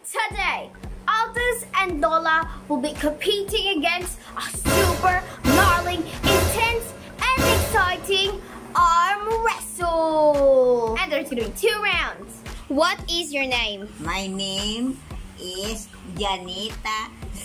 Today, Altus and Lola will be competing against a super gnarly, intense, and exciting arm wrestle. And they're doing 2 rounds. What is your name? My name is Janita.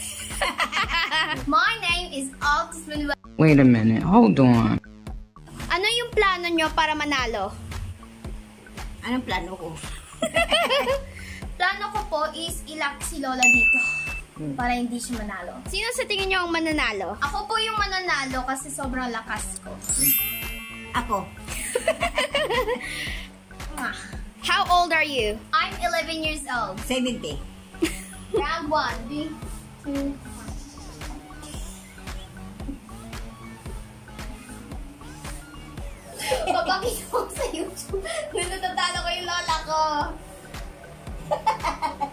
My name is Altus and Lola. Wait a minute, hold on. Ano yung plano nyo para manalo? Anong plano ko? Plano ko po is ilock si Lola dito para hindi siya manalo. Sino sa tingin nyo ang mananalo? Ako po yung mananalo kasi sobrang lakas ko. Ako. How old are you? I'm 11 years old. 70. Round 1. 3, 2, 1. Papakita ko sa YouTube na natatalo ko yung lola ko.